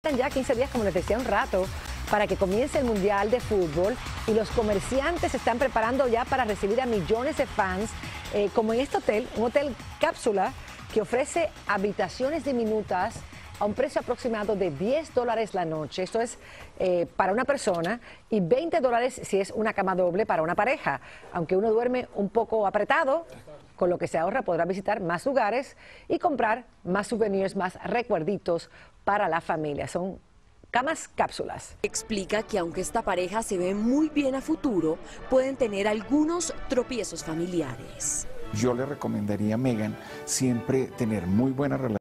Faltan ya 15 días, como les decía un rato, para que comience el Mundial de Fútbol y los comerciantes se están preparando ya para recibir a millones de fans, como en este hotel, un hotel cápsula que ofrece habitaciones diminutas a un precio aproximado de $10 la noche. Esto es para una persona y $20 si es una cama doble para una pareja. Aunque uno duerme un poco apretado, con lo que se ahorra podrá visitar más lugares y comprar más souvenirs, más recuerditos para la familia. Son camas cápsulas. Explica que aunque esta pareja se ve muy bien a futuro, pueden tener algunos tropiezos familiares. Yo le recomendaría a Megan siempre tener muy buena relación